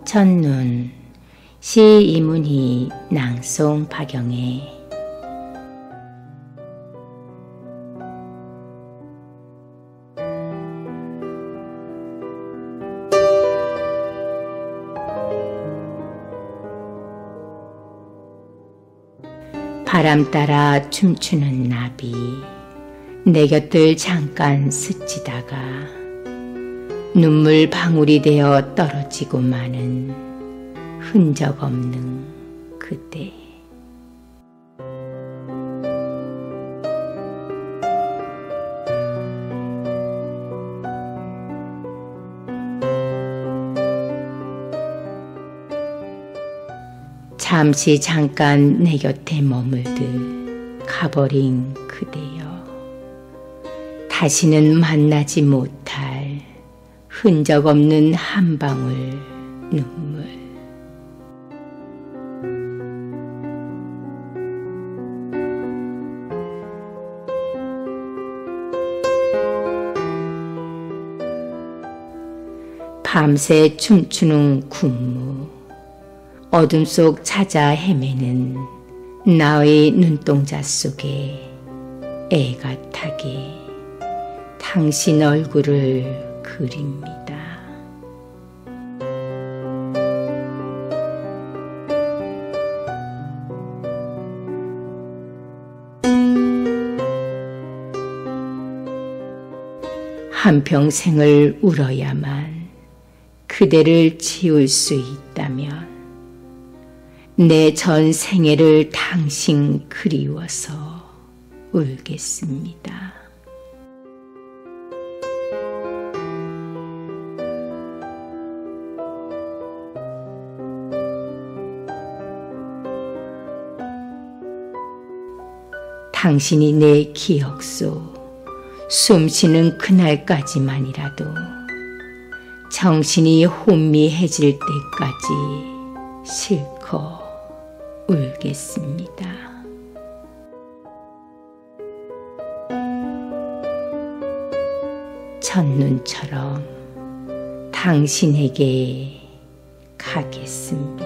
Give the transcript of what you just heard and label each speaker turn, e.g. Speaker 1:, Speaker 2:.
Speaker 1: 첫눈 시 이문희 낭송 박영애. 바람 따라 춤추는 나비 내 곁을 잠깐 스치다가 눈물 방울이 되어 떨어지고 마는 흔적 없는 그대. 잠시 잠깐 내 곁에 머물듯 가버린 그대여, 다시는 만나지 못할 흔적 없는 한 방울 눈물. 밤새 춤추는 군무, 어둠 속 찾아 헤매는 나의 눈동자 속에 애가타게 당신 얼굴을 그립니다. 한평생을 울어야만 그대를 지울 수 있다면 내 전 생애를 당신 그리워서 울겠습니다. 당신이 내 기억 속 숨쉬는 그날까지만이라도 정신이 혼미해질 때까지 실컷 울겠습니다. 첫눈처럼 당신에게 가겠습니다.